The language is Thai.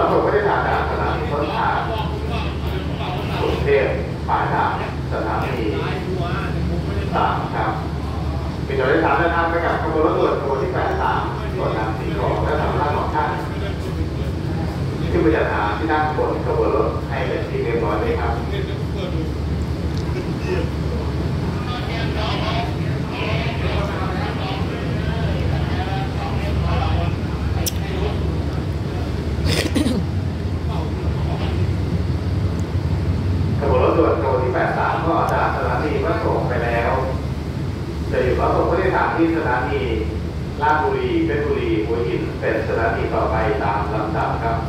ส่งผู้โดยสารจากสถานีต้นทางกรุงเทพปลายทางสถานี3ครับเป็นผู้โดยสารเดินทางไปกับขบวนรถด่วนขบวนที่83ส่วนทางสีขอและสำนักของท่านที่ประจัดหาที่นั่งบนขบวนรถให้เป็นที่เรียบร้อยเลยครับขบวนรถด่วนขบวนที่83ก็จากสถานีวัดโขงไปแล้วจะอยู่รับส่งผู้โดยสารที่สถานีราชบุรีเพชรบุรีหัวหินเป็นสถานีต่อไปตามลำดับครับ